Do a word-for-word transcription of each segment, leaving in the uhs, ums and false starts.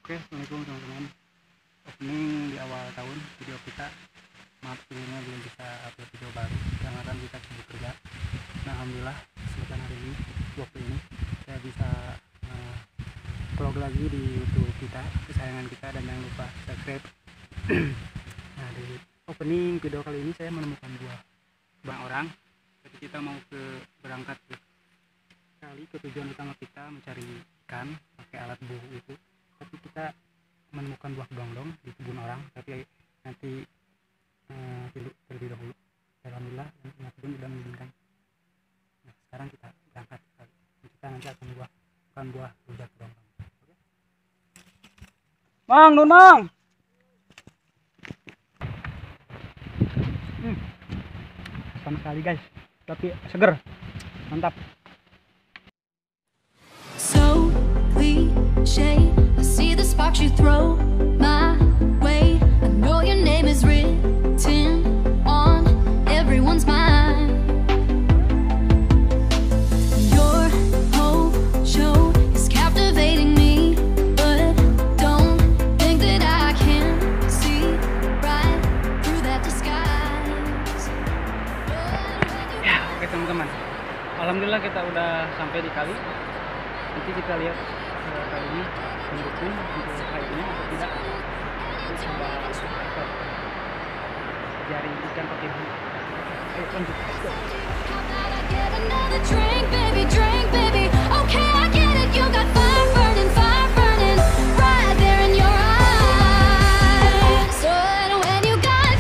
Oke, assalamualaikum teman-teman. Opening di awal tahun video kita. Maaf sebelumnya belum bisa upload video baru karena kan kita sibuk kerja. Nah, alhamdulillah kesempatan hari ini, waktu ini saya bisa uh, vlog lagi di YouTube kita, kesayangan kita, dan jangan lupa subscribe. Nah, di opening video kali ini saya menemukan buah banyak orang. Jadi kita mau ke berangkat ke kali ke tujuan utama kita mencari ikan pakai alat buah itu. Tapi kita menemukan buah dongdong di kebun orang, tapi nanti uh, terlebih dahulu. Alhamdulillah yang kebun sudah mengizinkan. Nah, sekarang kita berangkat sekali. Kita nanti akan buah bukan buah rujak dongdong. Oke? Mang, nun mang. Hmm. Sama sekali guys, tapi seger, mantap. So cliche, I see the sparks you throw my way. I know your name is written on everyone's mind. Your whole show is captivating me, but don't think that I can see right through that disguise. Ya, oke teman-teman. Alhamdulillah kita udah sampai di kali. Nanti kita lihat uh, kali ini mendukung untuk kayunya atau tidak. Ini coba dapat jari ikan pakai bu. Ayo lanjut. Let's go. How about I get another drink, baby, drink, baby. Okay, I get it, you got fire burning, fire burning right there in your eyes. So when you got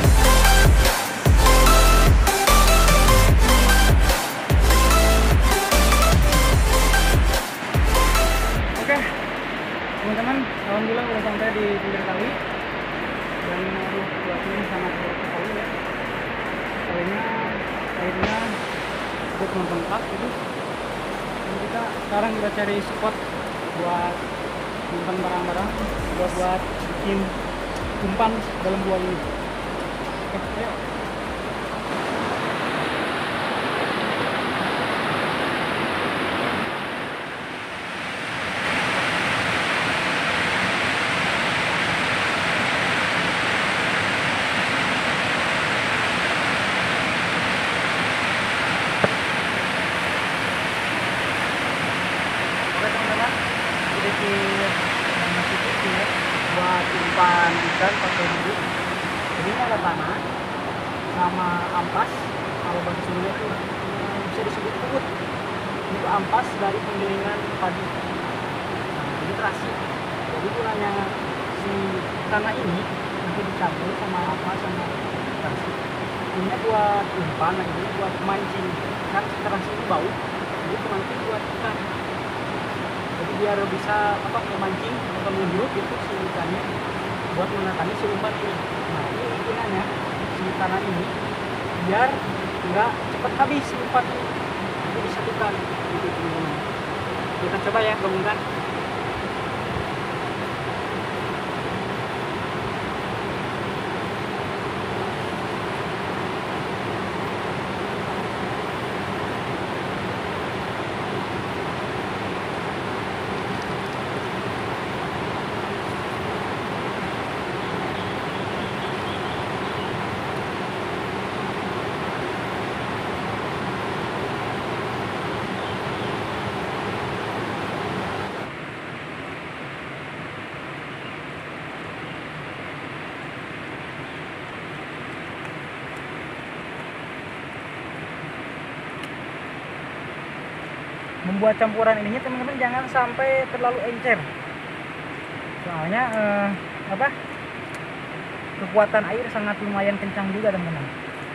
Oke, teman-teman, alhamdulillah udah sampai di pinggir kali. Dan aduh, cuacanya sangat buruk sekali ya. Kalinya airnya cukup membengkak gitu. Dan kita sekarang kita cari spot buat simpan barang-barang, buat buat bikin umpan dalam buah ini. Oke, ayo. Sedikit masih kecil ya, buat umpan ikan pakai bulu. Jadi ini ada tanah sama ampas. Kalau bahasa Sunda itu eh, bisa disebut puput. Itu ampas dari penggilingan padi. Nah, jadi terasi. Jadi gunanya si tanah ini nanti dicampur sama ampas sama terasi. Ini buat umpan, nah ini buat mancing. Kan terasi itu bau, jadi mancing buat ikan. Jadi biar bisa apa memancing atau menghirup itu si ikannya buat menangkap si umpan ini. Nah, ini gunanya si tanah ini biar nggak cepat habis si umpan ini. Jadi disatukan gitu teman-teman. Kita coba ya gabungkan. Membuat campuran ininya teman-teman jangan sampai terlalu encer, soalnya eh, apa kekuatan air sangat lumayan kencang juga teman-teman.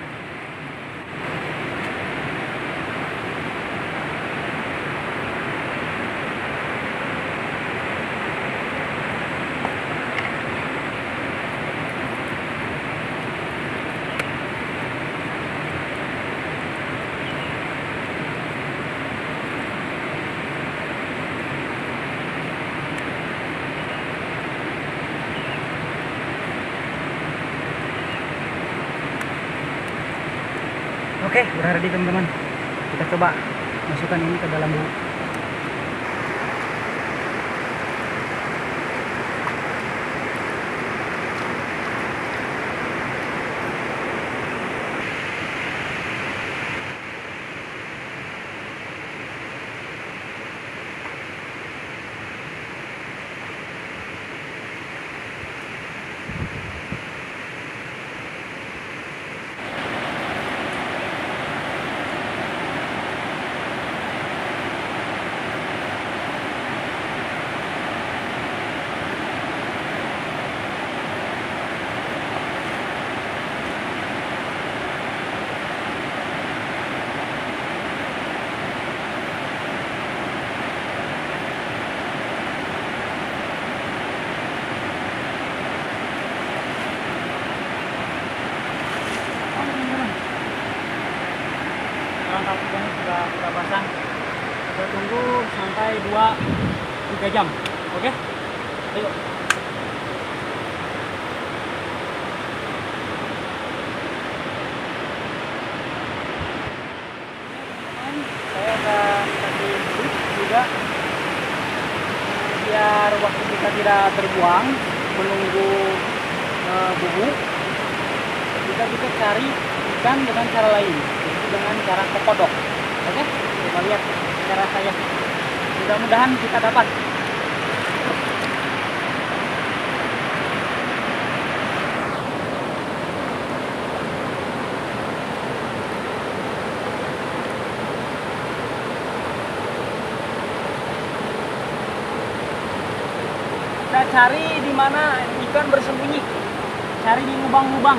Oke, udah ready teman-teman. Kita coba masukkan ini ke dalam dulu. dua tiga jam. Oke, ayo. Saya akan kasih brief juga biar waktu kita tidak terbuang menunggu uh, bubuk. Kita bisa cari ikan dengan cara lain, yaitu dengan cara kekodok. Oke, coba lihat cara saya. Mudah-mudahan kita dapat. Kita cari di mana ikan bersembunyi. Cari di lubang-lubang.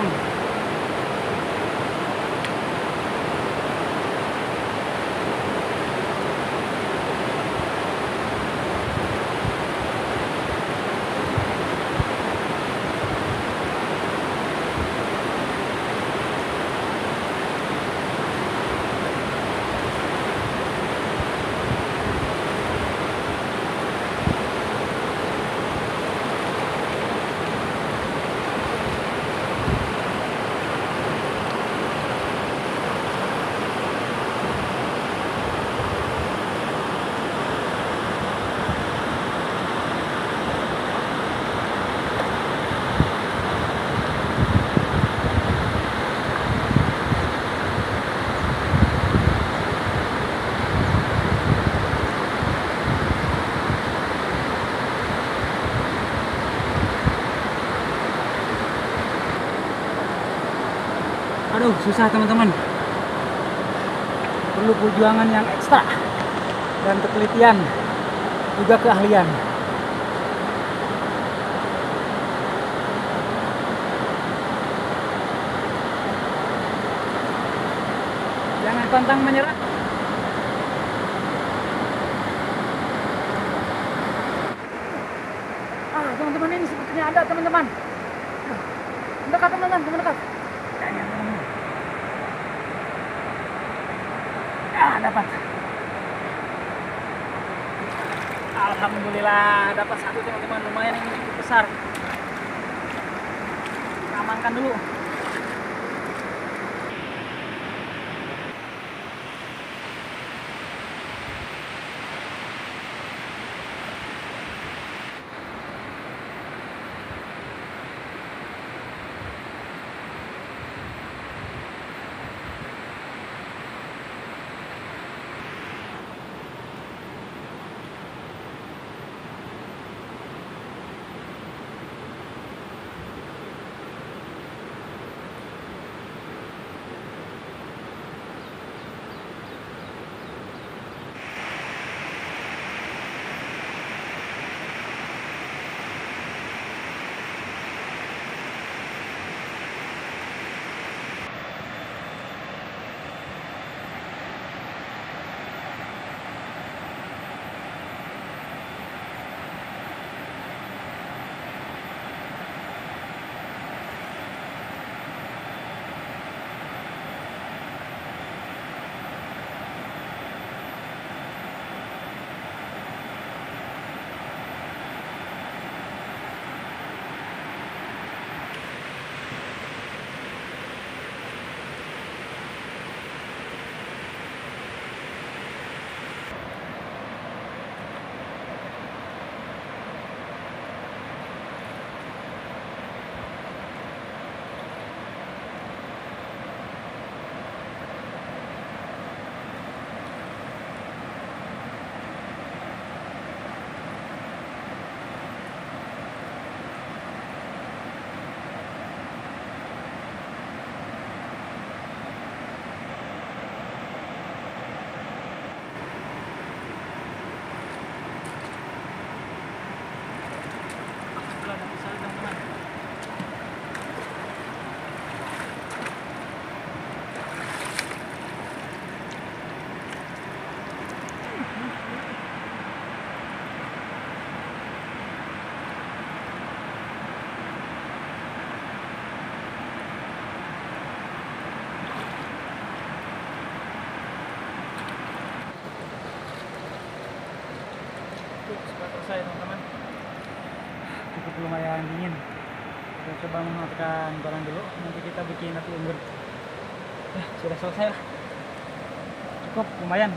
Aduh, susah teman-teman. Perlu perjuangan yang ekstra dan ketelitian, juga keahlian. Jangan pantang menyerah. Ah, teman-teman, ini sepertinya ada teman-teman. Mendekat teman-teman, mendekat. Ah, dapat. Alhamdulillah dapat satu teman-teman, lumayan ini cukup besar. Kita amankan dulu. satu sudah selesai teman-teman. Cukup lumayan dingin. Kita coba menghangatkan barang dulu, nanti kita bikin nasi unggun. Ya, sudah selesai lah. Cukup lumayan.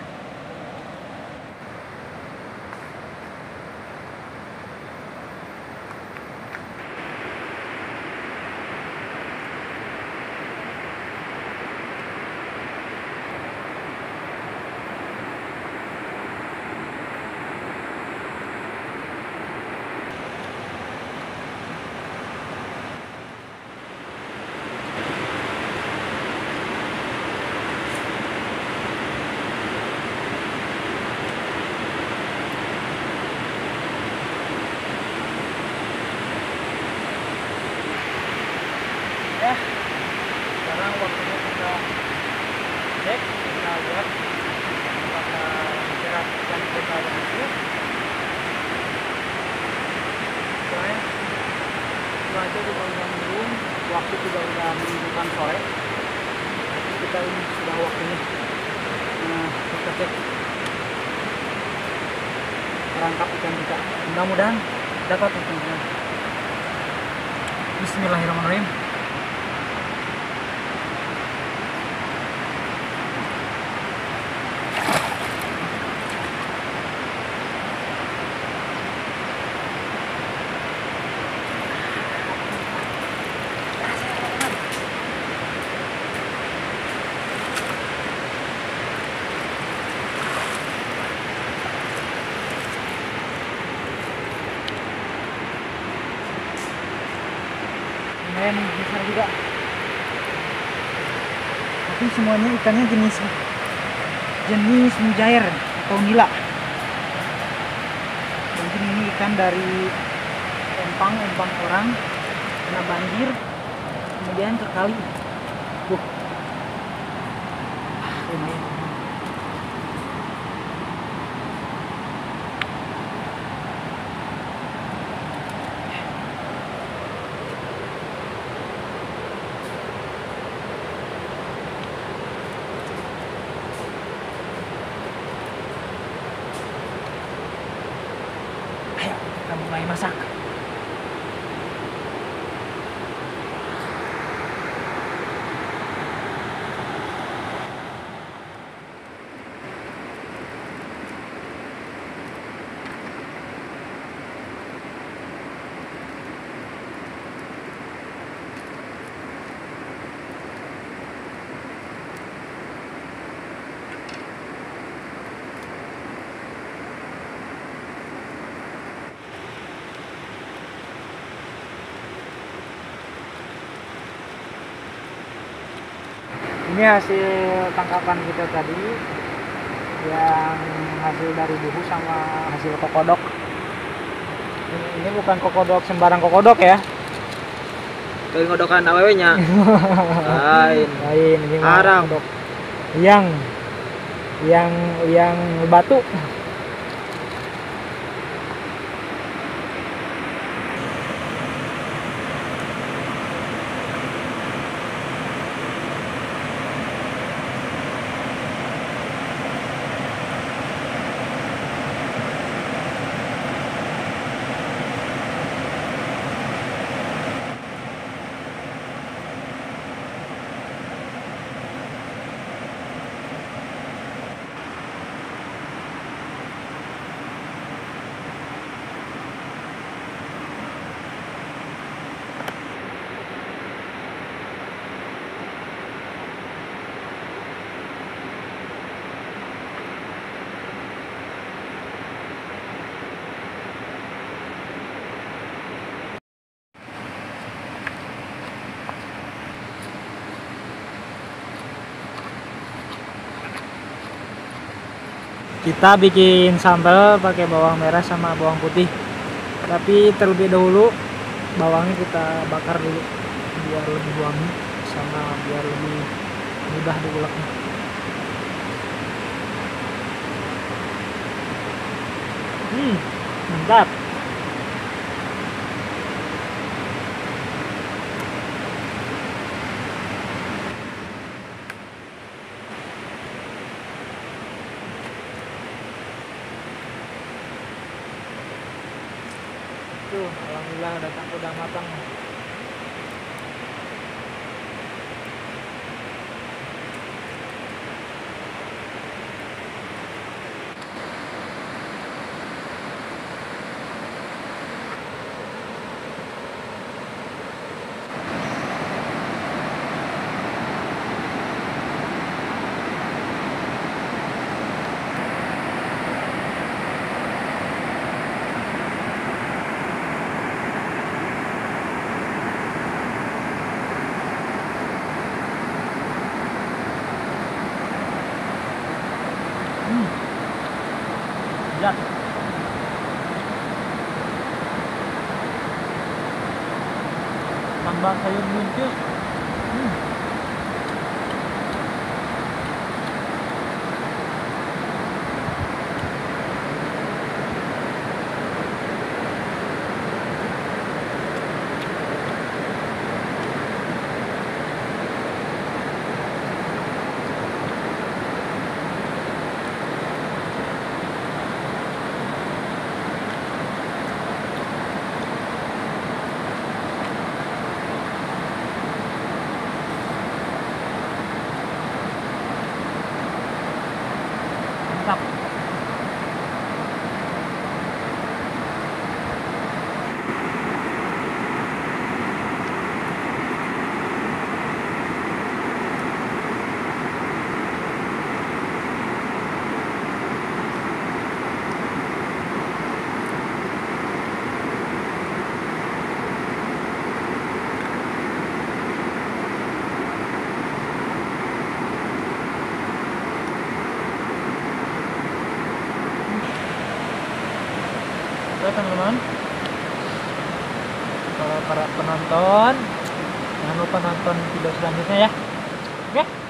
Ya, sekarang waktunya kita cek, kita lihat apakah jerat ikan kita yang itu. Soalnya cuaca juga udah mendung, waktu juga udah menunjukkan sore. Jadi kita ini sudah waktunya. Nah, kita cek perangkap ikan kita. Mudah-mudahan dapat teman-teman. Bismillahirrahmanirrahim. Lumayan besar juga, tapi semuanya ikannya jenis jenis mujair atau nila. Mungkin ini ikan dari empang empang orang kena banjir kemudian ke kali. Tuh, lumayan. Kita mulai masak. Ini hasil tangkapan kita tadi, yang hasil dari buhu sama hasil kokodok. Ini, ini bukan kokodok sembarang kokodok ya. Kayak ngodokan awewenya. Lain. Lain ini mah Arang. kodok yang yang yang batu. Kita bikin sambal pakai bawang merah sama bawang putih. Tapi terlebih dahulu bawangnya kita bakar dulu biar lebih wangi sama biar lebih mudah diuleknya. Hmm, mantap. tuh, alhamdulillah udah udah matang. Lihat. Tambah sayur buncis. Hmm. Mantap. Oke teman-teman, kalau para penonton jangan lupa nonton video selanjutnya ya. Oke.